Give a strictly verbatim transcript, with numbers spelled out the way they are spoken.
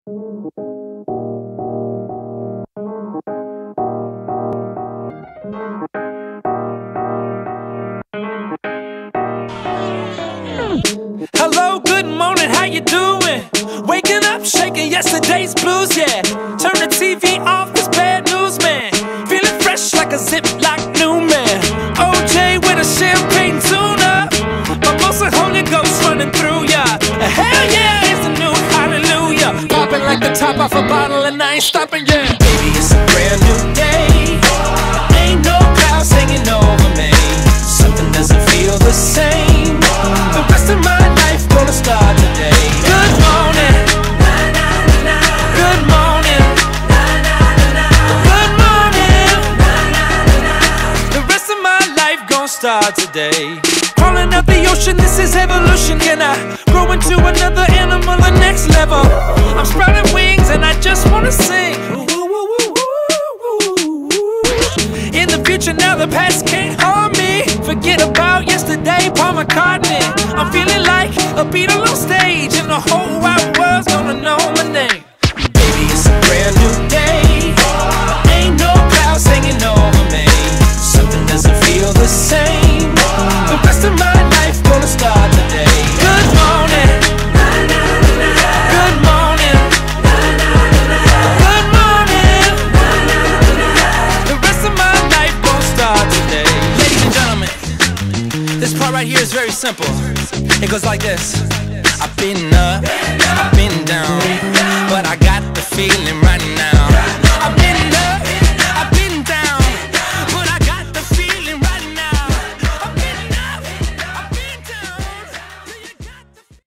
Hello, good morning, how you doing? Waking up, shaking yesterday's blues, yeah. Turn the T V off, this bad news, man. Feeling fresh like a Ziploc new man. O J with a champagne tuna. Mimosa, Holy Ghost running through ya. Hell yeah, it's a new hallelujah. Popping like the top off a bottle and I ain't stopping, yeah. Baby, it's a brand new day. Ain't no clouds hanging over me. Something doesn't feel the same. The rest of my life gonna start today. Good morning. Good morning. Good morning. The rest of my life gonna start today. Crawling up the ocean, this is evolution. Can I grow into another animal, the next level? I'm sprouting wings and I just wanna sing. In the future now, the past can't harm me. Forget about yesterday, Paul McCartney. I'm feeling like a Beatle on stage, and the whole wide world's gonna know my name. Baby, it's a brand new day. Ain't no clouds hanging over me. Something doesn't feel the same. The rest of my life gonna start today. Good morning. Good morning. Good morning. The rest of my life gonna start today. Ladies and gentlemen, this part right here is very simple. It goes like this. I've been